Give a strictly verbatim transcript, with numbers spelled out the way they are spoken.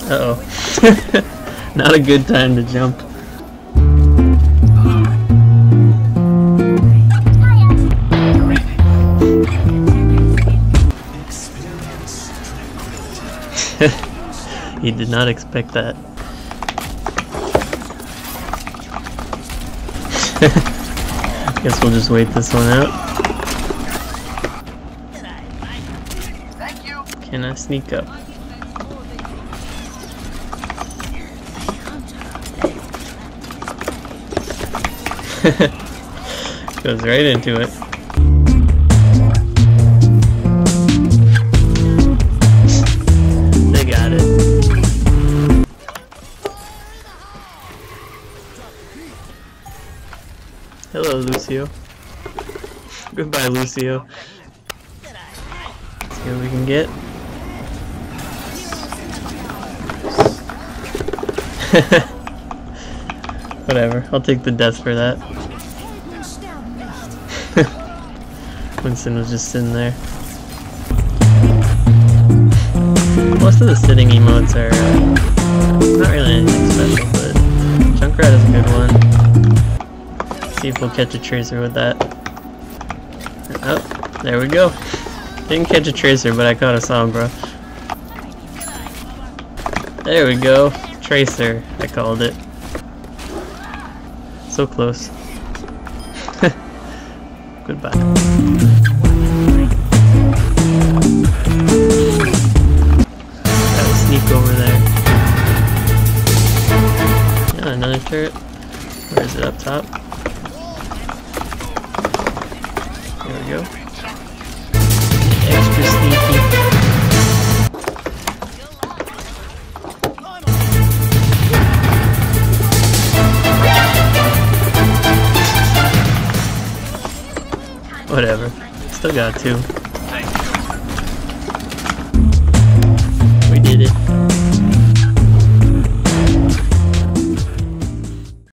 Uh-oh. Not a good time to jump. He did not expect that. Guess we'll just wait this one out. Can I sneak up? Goes right into it. They got it. Hello, Lucio. Goodbye, Lucio. Let's see what we can get. Whatever, I'll take the death for that. Winston was just sitting there. Most of the sitting emotes are uh, not really anything special, but Junkrat is a good one. Let's see if we'll catch a tracer with that. Oh, there we go. Didn't catch a tracer, but I caught a Sombra. There we go. Tracer, I called it. So close. Goodbye. Gotta sneak over there. Yeah, another turret. Where is it? Up top? There we go. Extra sneaky. Whatever. Still got two.